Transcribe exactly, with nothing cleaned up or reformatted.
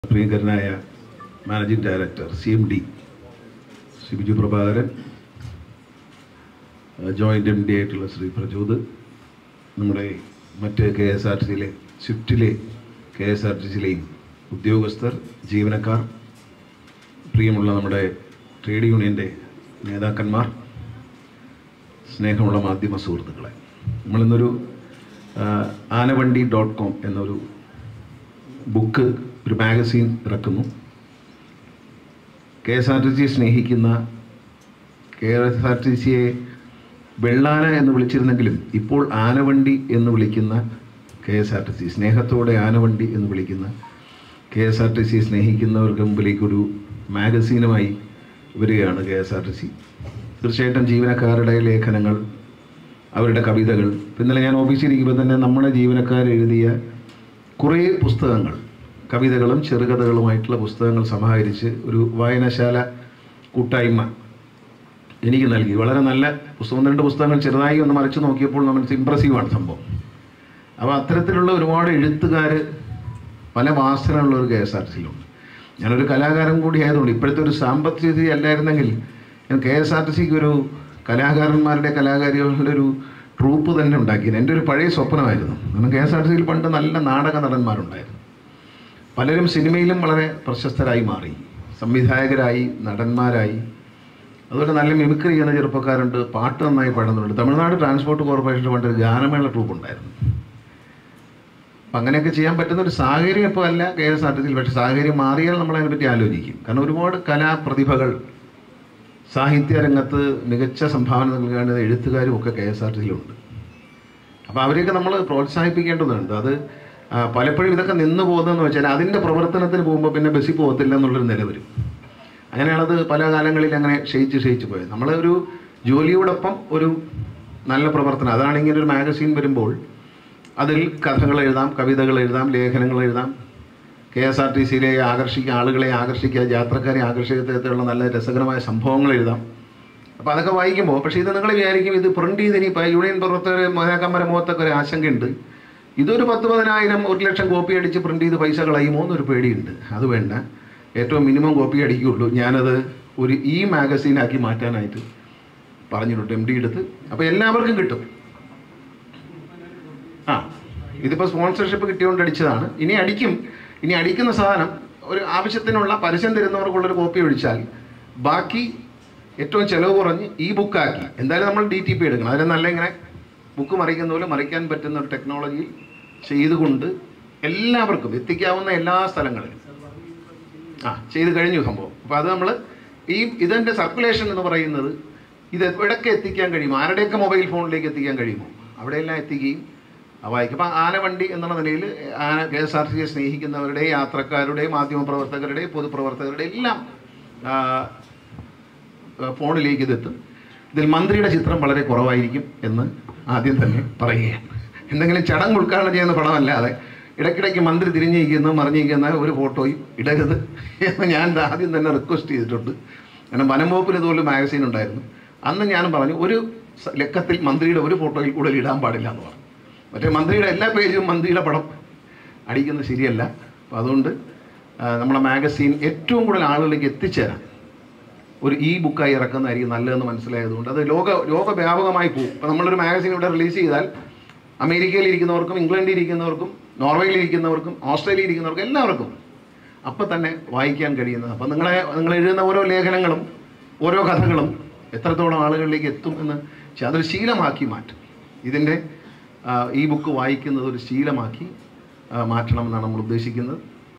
പ്രിയങ്കരനായ managing director C M D Shri Biju Prabhakaran, joint M D ആയിട്ടുള്ള ശ്രീ പ്രചോദ്, നമ്മുടെ മറ്റ് കെ എസ് ആർ ടി സിയിലെ സ്വിഫ്റ്റിലെ കെ എസ് ആർ ടി സിയിലെയും ഉദ്യോഗസ്ഥർ, ജീവനക്കാർ, പ്രിയമുള്ള നമ്മുടെ ട്രേഡ് യൂണിയൻ്റെ നേതാക്കന്മാർ, സ്നേഹമുള്ള മാധ്യമ സുഹൃത്തുക്കളെ, നമ്മളിന്നൊരു ആനവണ്ടി ഡോട്ട് കോം എന്നൊരു ബുക്ക്, ഒരു മാഗസീൻ ഇറക്കുന്നു. കെ എസ് ആർ ടി സിയെ സ്നേഹിക്കുന്ന, കെ എസ് ആർ ടി സിയെ വെള്ളാന എന്ന് വിളിച്ചിരുന്നെങ്കിലും ഇപ്പോൾ ആനവണ്ടി എന്ന് വിളിക്കുന്ന K S R T C, സ്നേഹത്തോടെ ആനവണ്ടി എന്ന് വിളിക്കുന്ന കെ എസ് ആർ ടി സിയെ സ്നേഹിക്കുന്നവർക്ക് മുമ്പിലേക്കൊരു മാഗസീനുമായി വരികയാണ് K S R T C. തീർച്ചയായിട്ടും ജീവനക്കാരുടെ ലേഖനങ്ങൾ, അവരുടെ കവിതകൾ, ഇന്നലെ ഞാൻ ഓഫീസിലിരിക്കുമ്പോൾ തന്നെ നമ്മുടെ ജീവനക്കാർ എഴുതിയ കുറേ പുസ്തകങ്ങൾ, കവിതകളും ചെറുകഥകളുമായിട്ടുള്ള പുസ്തകങ്ങൾ സമാഹരിച്ച് ഒരു വായനശാല കൂട്ടായ്മ എനിക്ക് നൽകി. വളരെ നല്ല പുസ്തകം, രണ്ട് പുസ്തകങ്ങൾ ചെറുതായി ഒന്ന് മറിച്ച് നോക്കിയപ്പോൾ നമുക്ക് ഇമ്പ്രസീവാണ് സംഭവം. അപ്പോൾ അത്തരത്തിലുള്ള ഒരുപാട് എഴുത്തുകാർ, പല വാസനയുള്ള ഒരു കെ എസ് ആർ ടി സിയിലുണ്ട്. ഞാനൊരു കലാകാരൻ കൂടി ആയതുകൊണ്ട്, ഇപ്പോഴത്തെ ഒരു സാമ്പത്തിക സ്ഥിതി അല്ലായിരുന്നെങ്കിൽ ഞാൻ കെ എസ് ആർ ടി സിക്ക് ഒരു കലാകാരന്മാരുടെ കലാകാരികളുടെ ഒരു ട്രൂപ്പ് തന്നെ ഉണ്ടാക്കിയത് എൻ്റെ ഒരു പഴയ സ്വപ്നമായിരുന്നു. കാരണം കെ എസ് ആർ ടി സിയിൽ പണ്ട് നല്ല നാടക നടന്മാരുണ്ടായിരുന്നു. പലരും സിനിമയിലും വളരെ പ്രശസ്തരായി മാറി, സംവിധായകരായി, നടന്മാരായി. അതുപോലെ നല്ല മിമിക്രി ചെയ്യുന്ന ചെറുപ്പക്കാരുണ്ട്, പാട്ട് നന്നായി പാടുന്നുണ്ട്. തമിഴ്നാട് ട്രാൻസ്പോർട്ട് കോർപ്പറേഷൻ്റെ പണ്ട് ഒരു ഗാനമേള ട്രൂപ്പ് ഉണ്ടായിരുന്നു. അപ്പം അങ്ങനെയൊക്കെ ചെയ്യാൻ പറ്റുന്നൊരു സാഹചര്യം ഇപ്പോൾ അല്ല കെ എസ് ആർ ടി സിയിൽ. പക്ഷേ സാഹചര്യം മാറിയാൽ നമ്മളതിനെപ്പറ്റി ആലോചിക്കും. കാരണം ഒരുപാട് കലാപ്രതിഭകൾ, സാഹിത്യ രംഗത്ത് മികച്ച സംഭാവന നൽകേണ്ട എഴുത്തുകാരും ഒക്കെ കെ എസ് ആർ ടി സിയിലുണ്ട്. അപ്പോൾ അവരെയൊക്കെ നമ്മൾ പ്രോത്സാഹിപ്പിക്കേണ്ടതുണ്ട്. അത് പലപ്പോഴും ഇതൊക്കെ നിന്ന് പോകുന്നതെന്ന് വെച്ചാൽ അതിൻ്റെ പ്രവർത്തനത്തിന് പോകുമ്പോൾ പിന്നെ ബസ്സിൽ പോകത്തില്ല എന്നുള്ളൊരു നില വരും. അങ്ങനെയാണത് പല കാലങ്ങളിൽ അങ്ങനെ ക്ഷയിച്ച് ക്ഷയിച്ച് പോയത്. നമ്മൾ ഒരു ജോലിയോടൊപ്പം ഒരു നല്ല പ്രവർത്തനം, അതാണ് ഇങ്ങനെ ഒരു മാഗസീൻ വരുമ്പോൾ അതിൽ കഥകൾ എഴുതാം, കവിതകൾ എഴുതാം, ലേഖനങ്ങൾ എഴുതാം, കെ എസ് ആർ ടി സിയിലെ ആകർഷിക്കുക, ആളുകളെ ആകർഷിക്കുക, യാത്രക്കാരെ ആകർഷിക്കത്തരത്തിലുള്ള നല്ല രസകരമായ സംഭവങ്ങൾ എഴുതാം. അപ്പോൾ അതൊക്കെ വായിക്കുമ്പോൾ, പക്ഷേ ഇത് നിങ്ങൾ വിചാരിക്കും ഇത് പ്രിൻ്റ് ചെയ്ത് ഇനിയിപ്പോൾ യൂണിയൻ പ്രവർത്തകർ നേതാക്കന്മാരെ മുഖത്തൊക്കെ ഒരു ആശങ്കയുണ്ട്. ഇതൊരു പത്ത് പതിനായിരം ഒരു ലക്ഷം കോപ്പി അടിച്ച് പ്രിൻ്റ് ചെയ്ത് പൈസ കളയുമോ എന്നൊരു പേടിയുണ്ട്. അത് വേണ്ട, ഏറ്റവും മിനിമം കോപ്പി അടിക്കുകയുള്ളൂ. ഞാനത് ഒരു ഇ മാഗസീനാക്കി മാറ്റാനായിട്ട് പറഞ്ഞിട്ടുണ്ട് എം ഡി എടുത്ത്. അപ്പോൾ എല്ലാവർക്കും കിട്ടും. ആ ഇതിപ്പോൾ സ്പോൺസർഷിപ്പ് കിട്ടിയോണ്ട് അടിച്ചതാണ്. ഇനി അടിക്കും. ഇനി അടിക്കുന്ന സാധനം ഒരു ആവശ്യത്തിനുള്ള പരസ്യം തരുന്നവർക്കുള്ളൊരു കോപ്പി ഒഴിച്ചാൽ ബാക്കി ഏറ്റവും ചിലവ് കുറഞ്ഞ് ഈ ബുക്കാക്കി, എന്തായാലും നമ്മൾ ഡി ടി പി എടുക്കണം. അതിന് നല്ല ഇങ്ങനെ ബുക്ക് മറിക്കുന്ന പോലെ മറിക്കാൻ പറ്റുന്ന ഒരു ടെക്നോളജി ചെയ്തുകൊണ്ട് എല്ലാവർക്കും എത്തിക്കാവുന്ന എല്ലാ സ്ഥലങ്ങളിലും ആ ചെയ്ത് കഴിഞ്ഞു സംഭവം. അപ്പോൾ അത് നമ്മൾ ഈ ഇതിൻ്റെ സർക്കുലേഷൻ എന്ന് പറയുന്നത് ഇത് എവിടെയൊക്കെ എത്തിക്കാൻ കഴിയുമോ, ആരുടെയൊക്കെ മൊബൈൽ ഫോണിലേക്ക് എത്തിക്കാൻ കഴിയുമോ അവിടെയെല്ലാം എത്തിക്കുകയും വായിക്കും. അപ്പോൾ ആനവണ്ടി എന്നുള്ള നിലയിൽ ആന കെ എസ് ആർ ടി സിയെ സ്നേഹിക്കുന്നവരുടെ, യാത്രക്കാരുടെ, മാധ്യമപ്രവർത്തകരുടെ, പൊതുപ്രവർത്തകരുടെ എല്ലാം ഫോണിലേക്ക് ഇതെത്തും. ഇതിൽ മന്ത്രിയുടെ ചിത്രം വളരെ കുറവായിരിക്കും എന്ന് ആദ്യം തന്നെ പറയുകയാണ്. എന്തെങ്കിലും ചടങ്ങ് ഉദ്ഘാടനം ചെയ്യുന്ന പടമല്ലാതെ ഇടയ്ക്കിടയ്ക്ക് മന്ത്രി തിരിഞ്ഞിരിക്കുന്ന മറിഞ്ഞിരിക്കുന്ന ഒരു ഫോട്ടോയും ഇടരുത് എന്ന് ഞാൻ ആദ്യം തന്നെ റിക്വസ്റ്റ് ചെയ്തിട്ടുണ്ട്. കാരണം വനംവകുപ്പിന് ഇതുപോലെ മാഗസീൻ ഉണ്ടായിരുന്നു. അന്ന് ഞാനും പറഞ്ഞു ഒരു ലക്കത്തിൽ മന്ത്രിയുടെ ഒരു ഫോട്ടോയിൽ കൂടുതൽ ഇടാൻ പാടില്ല എന്ന് പറഞ്ഞു. മറ്റേ മന്ത്രിയുടെ എല്ലാ പേജും മന്ത്രിയുടെ പടം അടിക്കുന്നത് ശരിയല്ല. അപ്പോൾ അതുകൊണ്ട് നമ്മുടെ മാഗസീൻ ഏറ്റവും കൂടുതൽ ആളുകളിലേക്ക് എത്തിച്ചേരാൻ ഒരു ഇ ബുക്കായി ഇറക്കുന്നതായിരിക്കും നല്ലതെന്ന് മനസ്സിലായതുകൊണ്ട് അത് ലോക ലോകവ്യാപകമായി പോകും. ഇപ്പോൾ നമ്മളൊരു മാഗസീൻ ഇവിടെ റിലീസ് ചെയ്താൽ അമേരിക്കയിൽ ഇരിക്കുന്നവർക്കും, ഇംഗ്ലണ്ടിൽ ഇരിക്കുന്നവർക്കും, നോർവേയിൽ ഇരിക്കുന്നവർക്കും, ഓസ്ട്രേലിയയിൽ ഇരിക്കുന്നവർക്കും എല്ലാവർക്കും അപ്പം തന്നെ വായിക്കാൻ കഴിയുന്നത്. അപ്പം നിങ്ങളെ നിങ്ങൾ എഴുതുന്ന ഓരോ ലേഖനങ്ങളും ഓരോ കഥകളും എത്രത്തോളം ആളുകളിലേക്ക് എത്തും എന്ന് വെച്ചാൽ അതൊരു ശീലമാക്കി മാറ്റും. ഇതിൻ്റെ ഈ ബുക്ക് വായിക്കുന്നത് ഒരു ശീലമാക്കി മാറ്റണമെന്നാണ് നമ്മൾ ഉദ്ദേശിക്കുന്നത്.